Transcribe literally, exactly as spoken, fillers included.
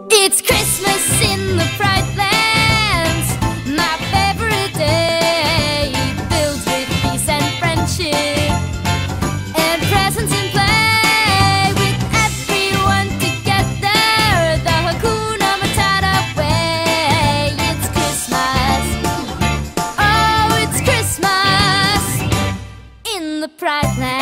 It's Christmas in the Pride Lands, my favorite day, filled with peace and friendship, and presents in play, with everyone together, the Hakuna Matata way. It's Christmas, oh, it's Christmas in the Pride Lands.